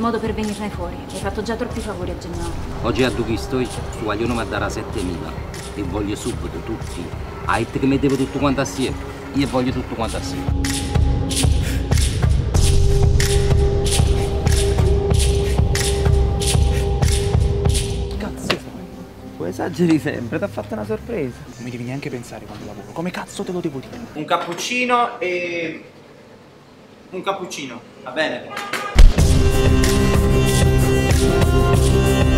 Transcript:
modo per venirne fuori. Hai fatto già troppi favori a Gennaro. Oggi a dove sto, su vogliono mi darà 7.000 e voglio subito tutti. A che mettevo tutto quanto assieme. Io voglio tutto quanto assieme. Cazzo fai? Poi esageri sempre, ti ha fatto una sorpresa. Non mi devi neanche pensare quando lavoro. Come cazzo te lo devo dire? Un cappuccino e... un cappuccino, va bene?